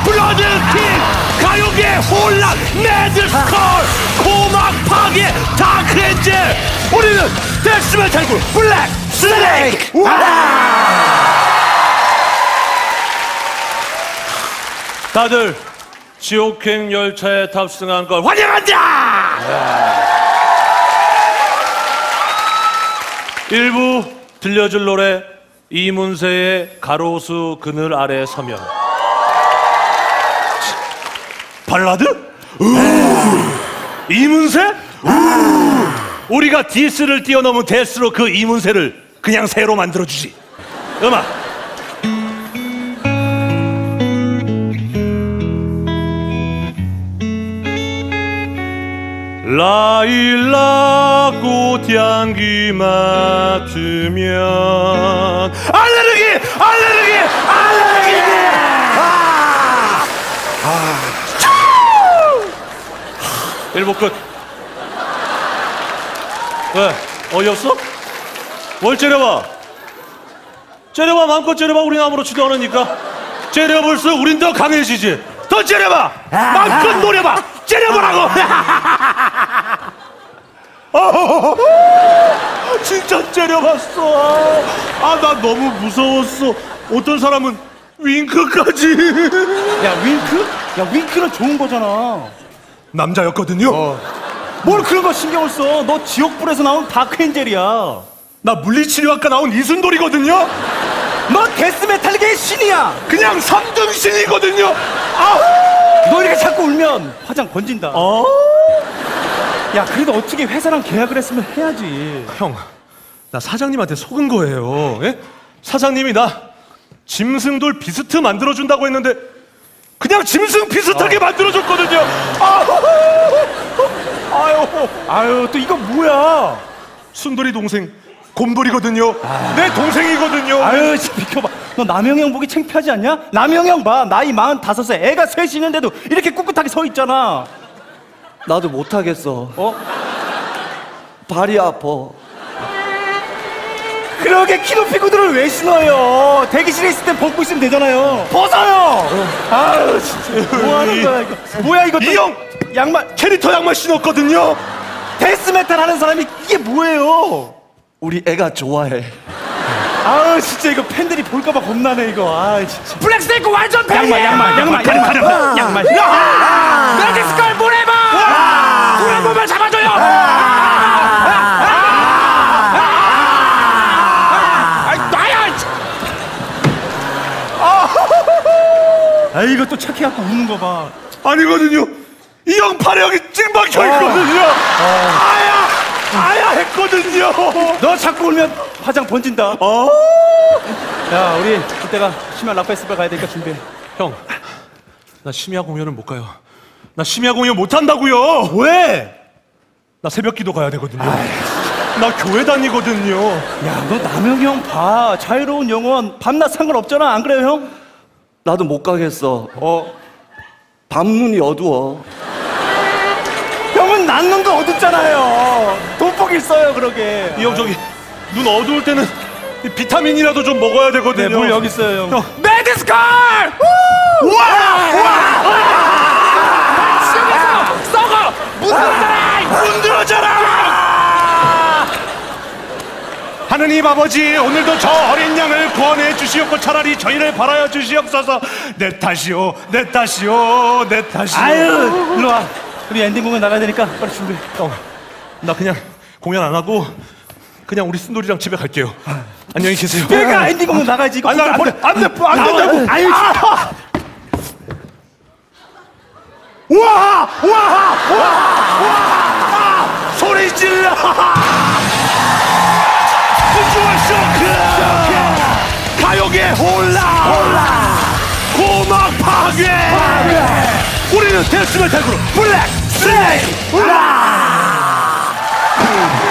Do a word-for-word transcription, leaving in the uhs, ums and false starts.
블러드킹, 가요계 혼란, 매드스컬, 고막 파괴, 다크엔젤. 우리는 데스메탈 그룹 블랙 스네이크. 다들 지옥행 열차에 탑승한 걸 환영한다. 일부 들려줄 노래 이문세의 가로수 그늘 아래 서면. 발라드? 이문세? 우리가 디스를 뛰어넘은 데스로 그 이문세를 그냥 새로 만들어주지. 음악 라일락 꽃향기 맡으면 알레르기! 알레르기! 알레르기! 아! 아! 일부 끝. 왜? 어이없어? 뭘 째려봐? 째려봐, 마음껏 째려봐. 우린 아무렇지도 않으니까. 째려볼수록 우린 더 강해지지. 더 째려봐! 마음껏 노려봐! 째려보라고! 어, 진짜 째려봤어. 아, 나 너무 무서웠어. 어떤 사람은 윙크까지. 야, 윙크? 야, 윙크는 좋은 거잖아. 남자였거든요. 어. 뭘 그런 거 신경을 써? 너 지옥불에서 나온 다크엔젤이야. 나 물리치료학과 나온 이순돌이거든요. 너 데스메탈계의 신이야. 그냥 삼등신이거든요. 아, 너 이렇게 자꾸 울면 화장 번진다. 어? 야, 그래도 어떻게 회사랑 계약을 했으면 해야지. 형, 나 사장님한테 속은 거예요. 예? 사장님이 나 짐승돌 비스트 만들어준다고 했는데 그냥 짐승 비슷하게 어. 만들어줬거든요. 아, 아유, 아유, 또 이거 뭐야? 순돌이 동생 곰돌이거든요. 아. 내 동생이거든요. 아유, 진짜 비켜봐. 너 남영이 형 보기 창피하지 않냐? 남영이 형 봐. 나이 마흔다섯 세 애가 셋이 있는데도 이렇게 꿋꿋하게 서 있잖아. 나도 못하겠어. 어? 발이 아파. 그러게 키 높이 구두를 왜 신어요? 대기실에 있을 땐 벗고 있으면 되잖아요. 벗어요! 어. 아유, 진짜. 뭐 하는 거야, 이거. 뭐야, 이거. 이 형! 양말. 캐릭터 양말 신었거든요. 데스메탈 하는 사람이 이게 뭐예요? 우리 애가 좋아해. 아우, 진짜 이거 팬들이 볼까봐 겁나네, 이거. 아, 진짜. 블랙스네이크 완전 팬이야. 양말, 양말, 양말, 양말. 양말. 양말. 매직스컬 보레버! 보레버만 잡아줘요! 아, 이거 또 착해갖고 웃는 거 봐. 아니거든요. 이 형 팔에 여기 찡 박혀 있거든요. 어. 아야! 아야 했거든요. 너 자꾸 울면 화장 번진다. 어? 야, 우리 이때가 심야 락 페스티벌 가야 되니까 준비해. 형, 나 심야 공연은 못 가요. 나 심야 공연 못 한다고요. 왜? 나 새벽 기도 가야 되거든요. 아이, 나 교회 다니거든요. 야, 너 남영이 형 봐. 자유로운 영혼 밤낮 상관없잖아. 안 그래요, 형? 나도 못 가겠어. 어, 밤눈이 어두워. 형은 난 눈도 어둡잖아요. 돋보기 써요, 그러게. 이 형 저기 눈 어두울 때는 비타민이라도 좀 먹어야 되거든요. 네, 물 여기 있어요, 형. 형. 매직스컬! 우와! 우와! 시험에서 썩어! 문들어져라! 문들어져라! 하느님 아버지, 오늘도 저 어린 양을 구원해 주시옵고 차라리 저희를 바라여 주시옵소서. 내 탓이오, 내 탓이오, 내 탓이오. 아유, 일로 와. 우리 엔딩 공연 나가야 되니까 빨리 준비해. 형, 나 그냥 공연 안 하고 그냥 우리 순돌이랑 집에 갈게요. 안녕히 계세요. 내가 엔딩 공연 나가야지. 이거 안 돼, 안 돼, 안 돼, 안 된다고. 아유, 아! 우와! 우와! 우와! 우와! 소리 질러! 비주얼 쇼크! 가요계 혼란! 혼란! 고막 파괴! 파괴! 우리는 데스메탈 그룹 블랙 스네이크!